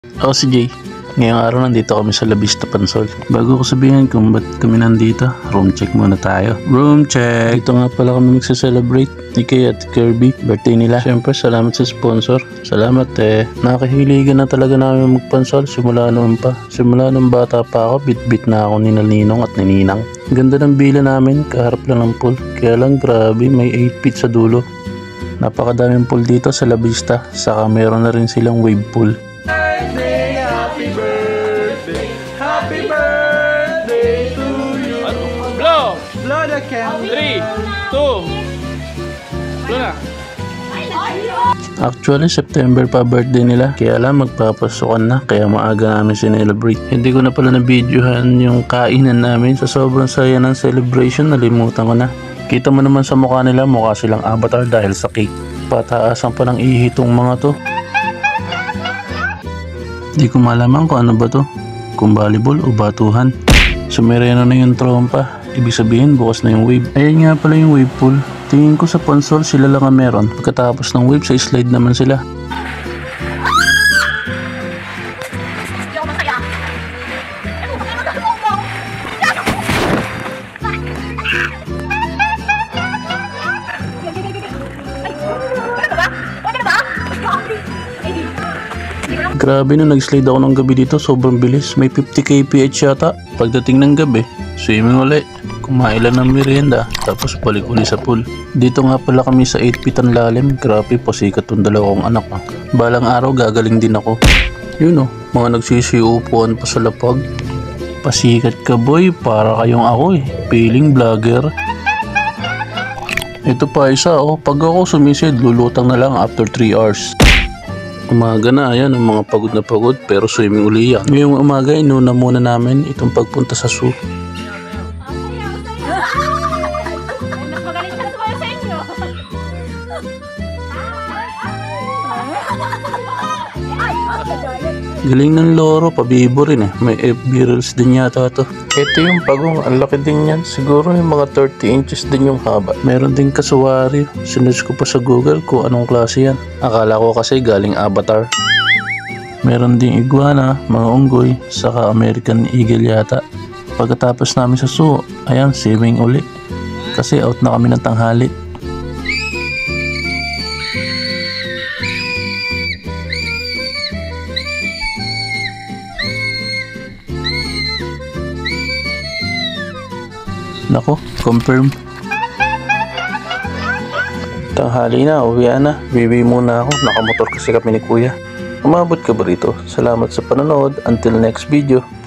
Ako si Jay. Ngayong araw nandito kami sa La Vista Pansol. Bago ko sabihin kung ba't kami nandito, room check muna tayo. Room check! Dito nga pala kami magsa-celebrate ni Kay at Kirby. Birthday nila. Siyempre, salamat sa sponsor. Salamat Nakahiligan na talaga namin magpansol simula noon pa. Simula nung bata pa ako, bit-bit na ako ni Ninong at ni Ninang. Ganda ng bila namin, kaharap lang ng pool. Kaya lang grabe, may 8 feet sa dulo. Napakadaming pool dito sa La Vista. Saka meron na rin silang wave pool. Happy birthday to you. Blow! Blow the candle. 3, 2, blow na. Actually, September pa birthday nila. Kaya lang magpapasukan na. Kaya maaga namin sinelebrate. Hindi ko na pala na-videohan yung kainan namin. Sa sobrang saya ng celebration, nalimutan ko na. Kita mo naman sa mukha nila, mukha silang avatar dahil sa cake. Pataasan pa ng ihitong mga to. Di ko malaman kung ano ba to. Kung volleyball o batuhan. Sumereno na yung trompa. Ibig sabihin bukas na yung wave. Ayan nga pala yung wave pool. Tingin ko sa pansol sila lang ang meron. Pagkatapos ng wave sa slide naman sila. Grabe nung nag-slide ako ng gabi dito, sobrang bilis. May 50 kph yata. Pagdating ng gabi, swimming ulit. Kumain lang ng merienda, tapos balik uli sa pool. Dito nga pala kami sa 8 feet ang lalim. Grabe, pasikat tong dalawang anak. Balang araw gagaling din ako. Yun mga nagsisiupuan pa sa lapag. Pasikat ka boy, para kayong ako Feeling vlogger. Ito pa isa pag ako sumisid, lulutang na lang after 3 hours. Umaga na, ayan, ang mga pagod na pagod, pero swimming uli yan. Ngayong umaga, inuna muna namin itong pagpunta sa zoo. Galing ng loro, pabibo rin May FB Reels din yata to. Ito yung pagong, ang laki din yan. Siguro yung mga 30 inches din yung haba. Meron din kasuwari. Sinerch ko pa sa Google kung anong klase yan. Akala ko kasi galing Avatar. Meron din iguana, mga unggoy, saka American Eagle yata. Pagkatapos namin sa zoo, ayan, swimming uli. Kasi out na kami ng tanghali. Nako, confirm. Tanghali na, uwi na. Bibi muna ako. Nakamotor kasi kami ni Kuya. Umabot ka ba rito? Salamat sa panonood. Until next video.